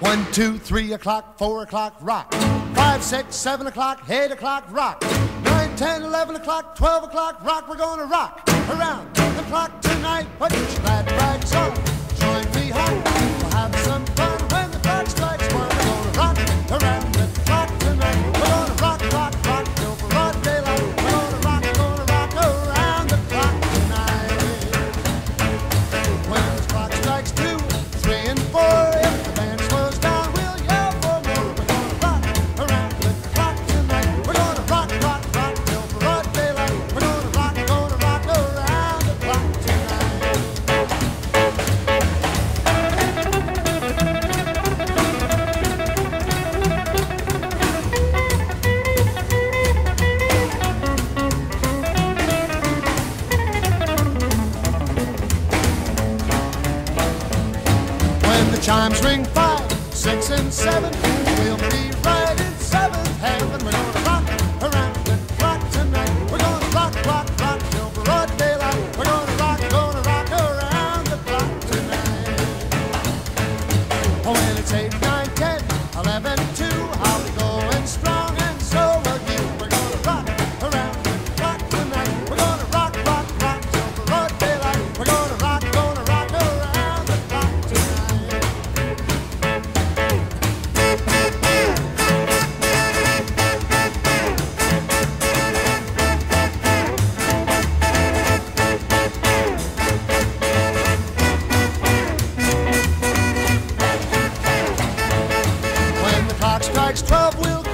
1, 2, 3 o'clock, 4 o'clock, rock. 5, 6, 7 o'clock, 8 o'clock, rock. 9, 10, 11 o'clock, 12 o'clock, rock. We're gonna rock around the clock tonight. Put your glad rags on, join me home. We'll have some fun when the clock strikes 1. We're gonna rock around the clock tonight. We're gonna rock, rock, rock till broad daylight. We're gonna rock around the clock tonight. When the clock strikes 2, 3, and 4, if the band slows down, we'll yell for more. We're gonna rock around the clock tonight. We're gonna rock, rock, rock till broad daylight. We're gonna rock around the clock tonight. When the chimes ring 5, 6, and 7, we'll be right in 7th heaven. We're gonna rock around the clock tonight. We're gonna rock, rock, rock till broad daylight. We're gonna rock around the clock tonight. Oh, when it's 8, 9, 10, 11, 2, I'll be going strong, and so will you. We're gonna rock around the clock tonight. We're gonna rock, rock, rock till broad daylight. We're gonna rock around the clock tonight. When the clock strikes 12, we'll